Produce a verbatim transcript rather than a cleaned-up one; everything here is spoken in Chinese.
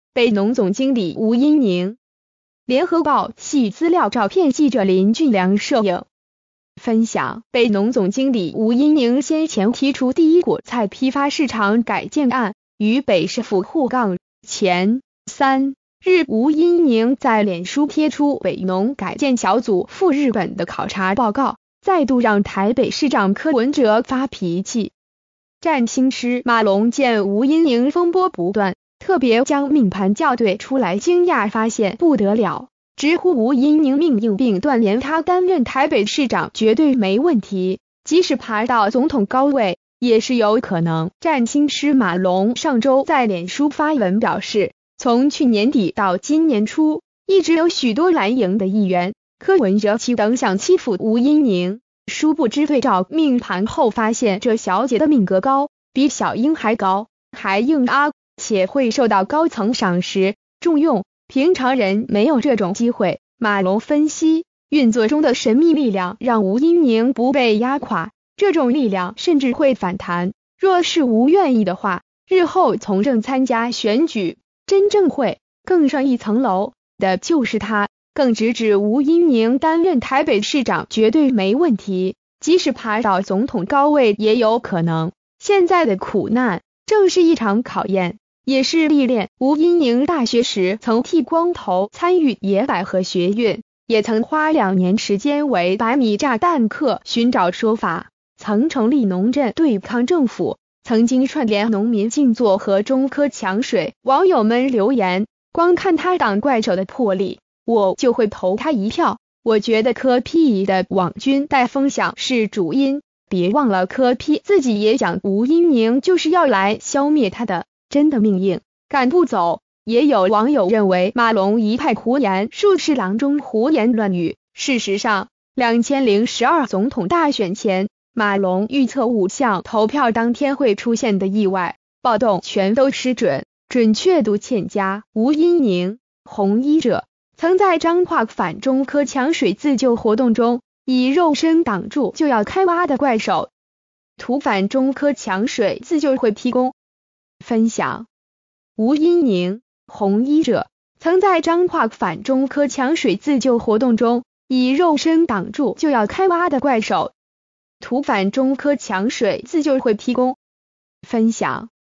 北农总经理吴音宁。联合报系资料照片记者林俊良摄影。分享。北农总经理吴音宁先前提出第一果菜批发市场改建案，与北市府沪杠前三日，吴音宁在脸书贴出北农改建小组赴日本的考察报告，再度让台北市长柯文哲发脾气。占星师马龙见吴音宁风波不断，特别将命盘校对出来，惊讶发现不得了，直呼吴音宁命硬，并断言他担任台北市长绝对没问题，即使爬到总统高位也是有可能。占星师马龙上周在脸书发文表示，从去年底到今年初，一直有许多蓝营的议员、柯文哲其等想欺负吴音宁，殊不知对照命盘后发现这小姐的命格高，比小英还高，还硬啊，且会受到高层赏识重用，平常人没有这种机会。马龙分析，运作中的神秘力量让吴音宁不被压垮，这种力量甚至会反弹，若是吴愿意的话，日后从政参加选举，真正会更上一层楼的就是他。更直指吴音宁担任台北市长绝对没问题，即使爬到总统高位也有可能。现在的苦难正是一场考验，也是历练。吴音宁大学时曾剃光头参与野百合学运，也曾花两年时间为百米炸弹客寻找说法，曾成立农阵对抗政府，曾经串联农民静坐和中科抢水。网友们留言，光看他挡怪手的魄力，我就会投他一票。我觉得柯 P 的网军带风向是主因，别忘了柯 P 自己也讲吴音宁就是要来消灭他的，真的命硬，赶不走。也有网友认为马龙一派胡言，术士郎中胡言乱语。事实上，二千零十二总统大选前，马龙预测五项投票当天会出现的意外暴动全都失准，准确度欠佳。吴音宁，红衣者，曾在彰化反中科抢水自救活动中，以肉身挡住就要开挖的怪手，图反中科抢水自救会批功。分享。吴音宁，红衣者，曾在彰化反中科抢水自救活动中，以肉身挡住就要开挖的怪手，图反中科抢水自救会批功。分享。